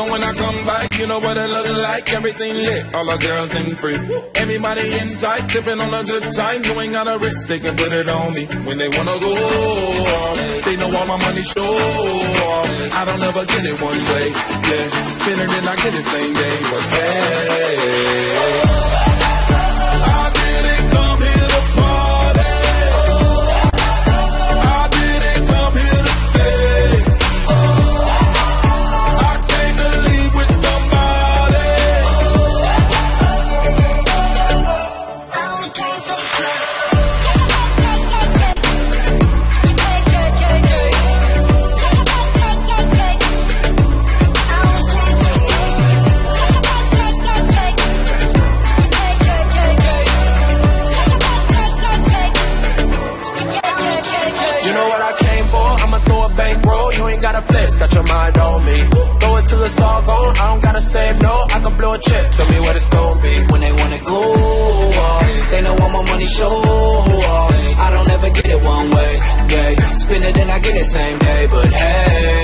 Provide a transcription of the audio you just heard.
when I come back, you know what it look like. Everything lit, all the girls in free. Everybody inside, sipping on a good time. You ain't got a risk, they can put it on me. When they wanna go, they know all my money show. I don't ever get it one way, yeah. Spin it and I get it same day, but hey, I didn't come here to party. I didn't come here to stay. I came to leave with somebody. I only came to play. You know what I came for? I'ma throw a bankroll. You ain't gotta flex, got your mind on me. Throw it till it's all gone. I don't gotta save no. I can blow a check. Tell me what it's gonna be. When they wanna go, they know all my money show. I don't ever get it one way. Yeah, spin it and I get it same day. But hey.